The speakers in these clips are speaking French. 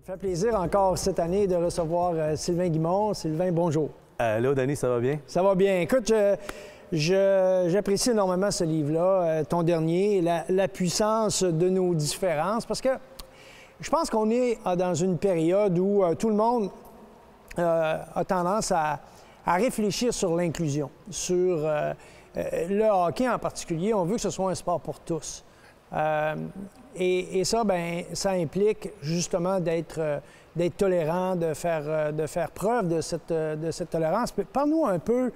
Ça fait plaisir encore cette année de recevoir Sylvain Guimond. Sylvain, bonjour. Allô, Danny, ça va bien? Ça va bien. Écoute, j'apprécie énormément ce livre-là, ton dernier, la puissance de nos différences, parce que je pense qu'on est dans une période où tout le monde a tendance à réfléchir sur l'inclusion, sur le hockey en particulier. On veut que ce soit un sport pour tous. Et ça, bien, ça implique justement d'être tolérant, de faire preuve de cette tolérance. Parle-nous un peu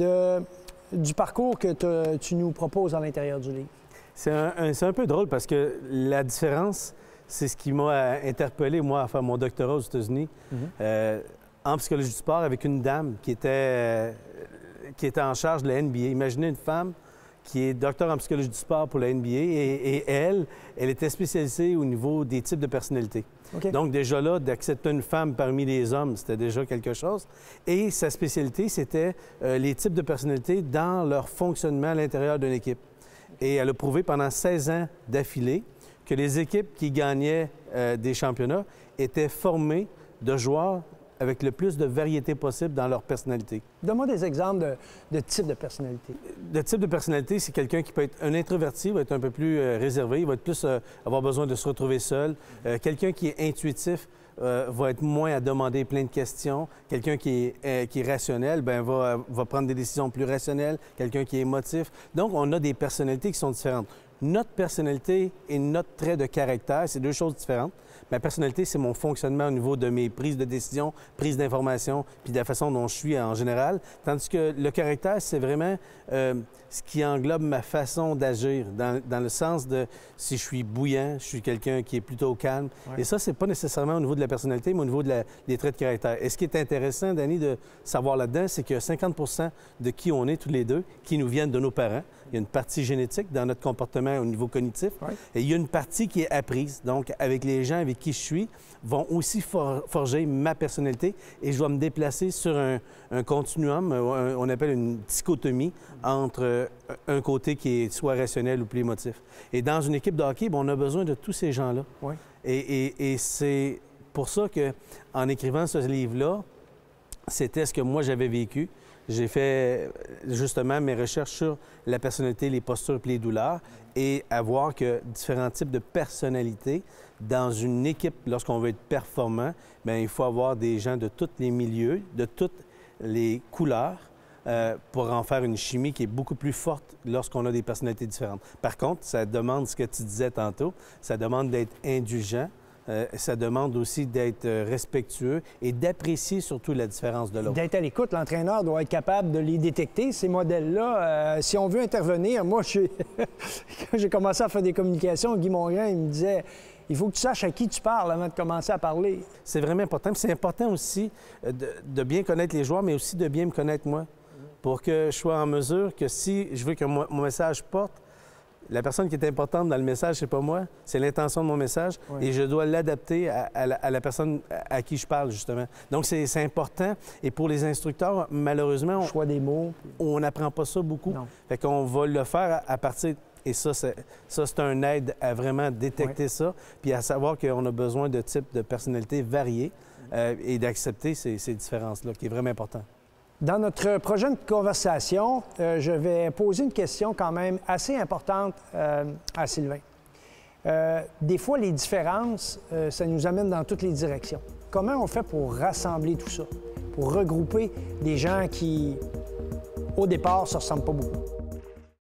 du parcours que tu nous proposes à l'intérieur du livre. C'est un peu drôle parce que la différence, c'est ce qui m'a interpellé, moi, à faire mon doctorat aux États-Unis, en psychologie du sport, avec une dame qui était en charge de la NBA. Imaginez une femme qui est docteur en psychologie du sport pour la NBA et elle était spécialisée au niveau des types de personnalités. Okay. Donc déjà là, d'accepter une femme parmi les hommes, c'était déjà quelque chose. Et sa spécialité, c'était les types de personnalités dans leur fonctionnement à l'intérieur d'une équipe. Et elle a prouvé pendant 16 ans d'affilée que les équipes qui gagnaient des championnats étaient formées de joueurs avec le plus de variété possible dans leur personnalité. Donne-moi des exemples de type de personnalité. De type de personnalité, c'est quelqu'un qui peut être un introverti, va être un peu plus réservé, il va être plus avoir besoin de se retrouver seul. Quelqu'un qui est intuitif va être moins à demander plein de questions. Quelqu'un qui est rationnel, bien, va prendre des décisions plus rationnelles. Quelqu'un qui est émotif. Donc, on a des personnalités qui sont différentes. Notre personnalité et notre trait de caractère, c'est deux choses différentes. Ma personnalité, c'est mon fonctionnement au niveau de mes prises de décision, prises d'information, puis de la façon dont je suis en général. Tandis que le caractère, c'est vraiment ce qui englobe ma façon d'agir, dans le sens de si je suis bouillant, je suis quelqu'un qui est plutôt calme. Ouais. Et ça, c'est pas nécessairement au niveau de la personnalité, mais au niveau des traits de caractère. Et ce qui est intéressant, Danny, de savoir là-dedans, c'est que 50 de qui on est tous les deux, qui nous viennent de nos parents. Il y a une partie génétique dans notre comportement au niveau cognitif. Ouais. Et il y a une partie qui est apprise. Donc, avec les gens avec qui je suis, vont aussi forger ma personnalité et je dois me déplacer sur un continuum, on appelle une dichotomie, entre un côté qui est soit rationnel ou plus émotif. Et dans une équipe de hockey, bien, on a besoin de tous ces gens-là. Ouais. Et c'est pour ça qu'en écrivant ce livre-là, c'était ce que moi j'avais vécu. J'ai fait justement mes recherches sur la personnalité, les postures et les douleurs et à voir que différents types de personnalités dans une équipe, lorsqu'on veut être performant, bien, il faut avoir des gens de tous les milieux, de toutes les couleurs pour en faire une chimie qui est beaucoup plus forte lorsqu'on a des personnalités différentes. Par contre, ça demande ce que tu disais tantôt, ça demande d'être indulgent. Ça demande aussi d'être respectueux et d'apprécier surtout la différence de l'autre. D'être à l'écoute, l'entraîneur doit être capable de les détecter, ces modèles-là. Si on veut intervenir, moi, quand j'ai commencé à faire des communications, Guy Mongrain, il me disait « Il faut que tu saches à qui tu parles avant de commencer à parler. » C'est vraiment important. C'est important aussi de bien connaître les joueurs, mais aussi de bien me connaître moi, pour que je sois en mesure que si je veux que mon message porte, la personne qui est importante dans le message, c'est pas moi, c'est l'intention de mon message et je dois l'adapter à la personne à qui je parle, justement. Donc, c'est important. Et pour les instructeurs, malheureusement, choix des mots. On n'apprend pas ça beaucoup. Non. Fait qu'on va le faire à partir... Et ça, c'est un aide à vraiment détecter ça, puis à savoir qu'on a besoin de types de personnalités variées et d'accepter ces différences-là, qui est vraiment important. Dans notre prochaine conversation, je vais poser une question quand même assez importante à Sylvain. Des fois, les différences, ça nous amène dans toutes les directions. Comment on fait pour rassembler tout ça, pour regrouper des gens qui, au départ, ne se ressemblent pas beaucoup?